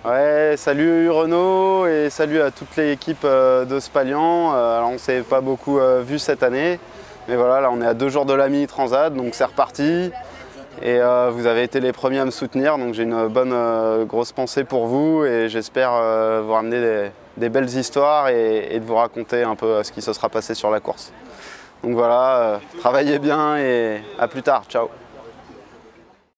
Ouais, salut Renaud et salut à toute l'équipe de Spalian. Alors on ne s'est pas beaucoup vu cette année, mais voilà, là on est à 2 jours de la Mini Transat, donc c'est reparti. Et vous avez été les premiers à me soutenir, donc j'ai une bonne grosse pensée pour vous et j'espère vous ramener des belles histoires et de vous raconter un peu ce qui se sera passé sur la course. Donc voilà, travaillez bien et à plus tard, ciao.